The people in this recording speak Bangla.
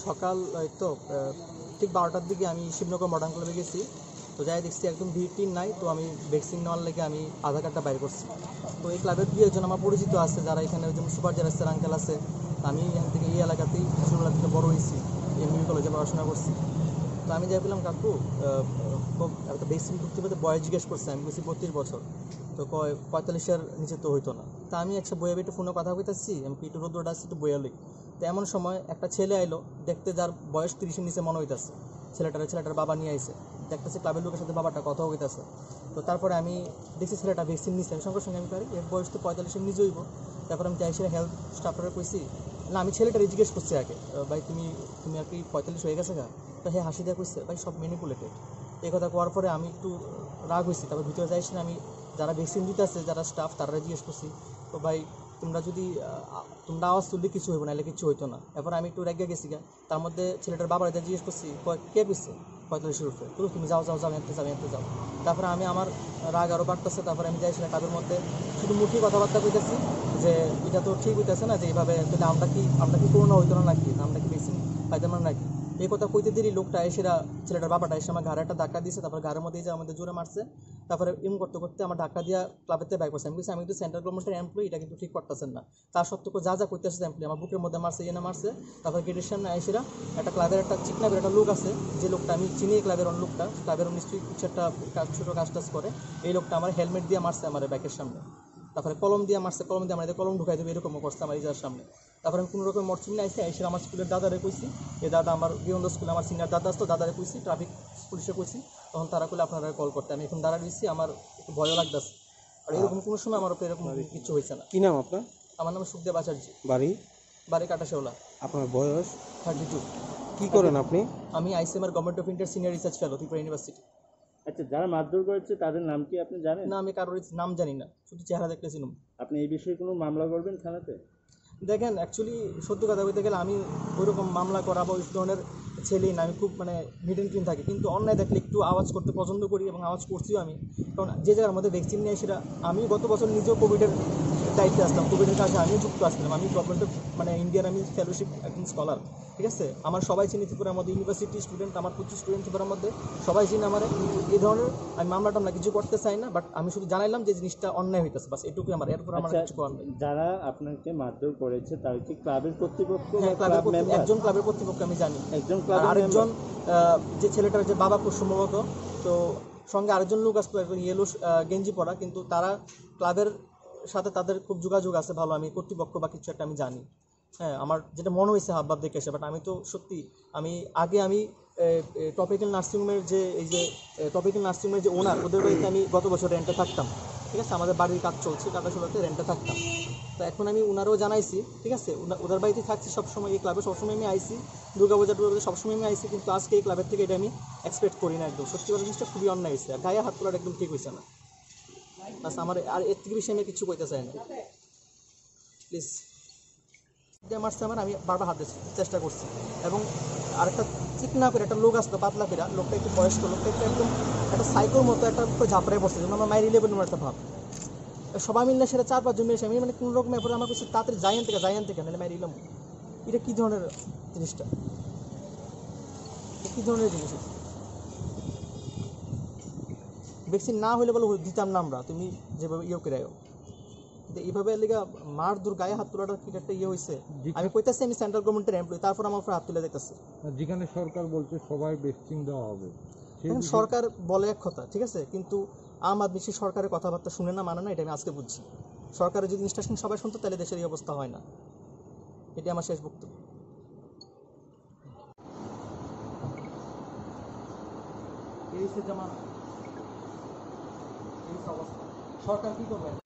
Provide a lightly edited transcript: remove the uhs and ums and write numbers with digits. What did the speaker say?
সকাল এই তো ঠিক 12টার দিকে আমি শিবনগর মডার্ন ক্লাবে গেছি। তো যাই দেখছি একদম ভিড় টিন নাই। তো আমি ভ্যাকসিন নেওয়ার লেগে আমি আধার কার্ডটা বাইর করছি। তো এই ক্লাবের 2 একজন আমার পরিচিত আছে, যারা এখানে যেমন সুপারজার আছে, আঙ্কেল আছে। আমি এখান থেকে এই এলাকাতেই ছোটোবেলা থেকে বড় হয়েছি, এমবি কলেজে পড়াশোনা করছি। তো আমি যাই বললাম, কাকু খুব একটা ভ্যাকসিন করতে পেতে বয়স জিজ্ঞেস করছে। আমি বলছি 32 বছর। তো কয় 45-এর নিচে তো হইতো না। তা আমি একটা বইয়ে একটু ফোনে কথা কইতেছি, আমি একটু রোদ্রটা আসছি, একটু বইয়া লই। তো এমন সময় একটা ছেলে আইলো, দেখতে যার বয়স 30-এর নিচে মনে হইতেছে। ছেলেটার বাবা নিয়ে আইছে, দেখতেছে ক্লাবের লোকের সাথে বাবাটা কথা হইতেছে। তো তারপরে আমি দেখছি ছেলেটা ভ্যাকসিন নিচ্ছে। আমি সঙ্গে সঙ্গে আমি পারি এর বয়স তো 45-এর নিচে হইব। তারপর আমি যাই সেটা হেলথ স্টাফটারে কইছি, না আমি ছেলেটারে জিজ্ঞেস করছি আগে, ভাই তুমি আর কি 45 হয়ে গেছে গা? তো হ্যাঁ, হাসি দিয়ে কইছে, ভাই সব ম্যানিপুলেটেড। এই কথা কোয়ার পরে আমি একটু রাগ হয়েছি। তারপর ভিতরে যাইছি না, আমি যারা ভ্যাকসিন দিতে আছে, যারা স্টাফ, তারা জিজ্ঞেস করছি, তো ভাই তোমরা যদি তোমরা আওয়াজ তুললে কিছু হইব না, এলে কিছু হইতো না। এরপর আমি একটু রেগে গেছি গা। তার মধ্যে ছেলেটার বাবার এদের জিজ্ঞেস করছি, কে কইছে 45-এর উপরে? তো তুমি যাও যাও যাও, এনতে যাও। তারপরে আমি আমার রাগ আরও বাড়তেছে। তারপরে আমি যাইছিলাম তাদের মধ্যে শুধু মুখী কথাবার্তা কইতেছি যে এটা তো ঠিক হইতেছে না, যে এইভাবে তাহলে আমরা কি করোনা হইতো না নাকি, আমরা কি ভ্যাকসিন পাইতাম না নাকি? এই কথা কইতে দেরি লোকটা এসেরা, ছেলেটার বাবাটা এসে আমার ঘাড়ে একটা ধাক্কা দিয়েছে। তারপর ঘাড়ের মধ্যে যে আমাদের জোরে মারছে। তারপরে করতে করতে আমার ধাক্কা দিয়া ক্লাবেতে বাইক করছে। আমি বলছি, আমি কিন্তু সেন্ট্রাল গভর্নমেন্টের এমপ্লয়ি, এটা কিন্তু ঠিক করতেছেন না। তার সত্ত্বেও যা করতেছে এমপ্লয়ি আমার বুকের মধ্যে মারছে, এনে মারছে। তারপর গেটের সামনে এসেরা একটা ক্লাবের একটা চিকনাবের একটা লোক আছে, যে লোকটা আমি চিনি, ক্লাবের অন্য লোকটা, ক্লাবের নিশ্চয়ই কিছু একটা ছোটো কাজ টাজ করে। এই লোকটা আমার হেলমেট দিয়ে মারছে আমার ব্যাকের সামনে। তারপরে কলম দিয়ে মারছে, কলম দিয়ে আমার কলম ঢুকাই দেবে এরকমও করছে আমার ইজার সামনে। তারপরে আমি কোনো রকম মরচুম নিয়ে এসে আমার স্কুলের দাদারে কইছি। এই দাদা আমার বিয়ন্দ স্কুলে আমার সিনিয়র দাদা আসতো, দাদারে কইছি, ট্রাফিক পুলিশে কইছি। তখন তারা করলে আপনারা কল করতে। আমি এখন দাঁড়া দিচ্ছি, আমার একটু ভয়ও লাগতেছে। আর এরকম কোনো সময় আমার উপরে এরকম কিছু হয়েছে না। কি নাম আপনার? আমার নাম সুখদেব আচার্য। বাড়ি কাটাশেওলা। আপনার বয়স? 32। কি করেন আপনি? আমি আইসিএমআর গভর্নমেন্ট অফ ইন্ডিয়ার senior research fellow, Tripura university. আচ্ছা, যারা মারধর করেছে তাদের নাম কি আপনি জানেন? না, আমি কারোর নাম জানি না, শুধু চেহারা দেখতেছিলাম। আপনি এই বিষয়ে কোনো মামলা করবেন থানাতে? দেখেন, অ্যাকচুয়ালি সত্য কথা বলতে গেলে আমি ওইরকম মামলা করা বা ওই ধরনের ছেলেই না। আমি খুব নিট অ্যান্ড ক্লিন থাকি, কিন্তু অন্যায় দেখলে একটু আওয়াজ করতে পছন্দ করি এবং আওয়াজ করছিও আমি। কারণ যে জায়গার মধ্যে ভ্যাকসিন নিয়ে সেটা আমি গত বছর নিজেও কোভিডের দায়িত্বে আসলাম, কোভিডের কাজে আমিও যুক্ত আসলাম। আমি গভর্নমেন্টের ইন্ডিয়ার আমি ফেলোশিপ একজন স্কলার, ঠিক আছে। আমার সবাই চিনি ত্রিপুরার মধ্যে, ইউনিভার্সিটি স্টুডেন্ট আমার 25 স্টুডেন্ট ত্রিপুরার মধ্যে, সবাই চিনি আমার। এই ধরনের আমি মামলা টামলা কিছু করতে চাই না, বাট আমি শুধু জানাইলাম যে জিনিসটা অন্যায় হইতেছে, বাস এটুকুই আমার। এরপর আমার কিছু করার নেই। যারা আপনাকে মারধর করেছে তারা কি ক্লাবের কর্তৃপক্ষ? হ্যাঁ, একজন ক্লাবের কর্তৃপক্ষ আমি জানি। একজন ক্লাব, আরেকজন যে ছেলেটার যে বাবা খুব সম্ভবত, তো সঙ্গে আরেকজন লোক আসতো ইয়েলো গেঞ্জি পরা, কিন্তু তারা ক্লাবের সাথে তাদের খুব যোগাযোগ আছে ভালো। আমি কর্তৃপক্ষ বা কিছু একটা আমি জানি। হ্যাঁ, আমার যেটা মনে হয়েছে হাবভাব দেখে এসে, বাট আমি তো সত্যি আমি টপিক্যাল নার্সিংহোমের যে ওনার, ওদের বাড়িতে আমি গত বছর রেন্টে থাকতাম, ঠিক আছে। আমাদের বাড়ির কাজ চলছে, কাটাশোলাতে রেন্টে থাকতাম। তো এখন আমি ওনারও জানাইছি, ঠিক আছে। ওদের বাড়িতে থাকছি সবসময়, এই ক্লাবে সবসময় আমি আইসি, দুর্গাপূজা সবসময় আমি আইসি, কিন্তু আজকে এই ক্লাবের থেকে এটা আমি এক্সপেক্ট করি না। একদম সত্যি কথা, জিনিসটা খুবই অন্যায় হয়েছে। গায়ে হাত তোলার একদম ঠিক হয়েছে না। বাস আমার আর এর থেকে বেশি আমি কিছু কইতে চাই না, প্লিজ। মারছে আমার, আমি বারবার হাত দিচ্ছি, চেষ্টা করছি। এবং আরেকটা চিকনা করে একটা লোক আসতো, পাতলা ফেরা লোকটা, একটু বয়স্ক লোকটা, একদম একটা সাইকোর মতো একটা ঝাপড়ায় বসছে, যেন আমার মায়ের 11 একটা ভাব। সবাই মিললে সেটা 4-5 জন এসে আমি কোনো রকম এরপরে আমার কাছে তাড়াতাড়ি যাইন থেকে নাহলে মায়ের ইলাম। এটা কী ধরনের জিনিসটা, কী ধরনের জিনিস? ভ্যাকসিন না হলে বলো দিতাম না আমরা, তুমি যেভাবে করে কিন্তু এইভাবে লেগে মার দূর গায়ে হাত তোলাটা কি একটা হয়েছে। আমি কইতাছি আমি সেন্ট্রাল গভর্নমেন্টের এমপ্লয়ি, তারপর আমার উপর হাত তুলে দেখতেছে। যেখানে সরকার বলছে সবাই ভ্যাকসিন দেওয়া হবে, এখন সরকার বলে এক কথা, ঠিক আছে, কিন্তু আম আদমি সেই সরকারের কথাবার্তা শুনে না, মানে না, এটা আমি আজকে বুঝছি। সরকারের যদি জিনিসটা সবাই শুনতো তাহলে দেশের এই অবস্থা হয় না। এটি আমার শেষ বক্তব্য। এই অবস্থা সরকার কি করবে?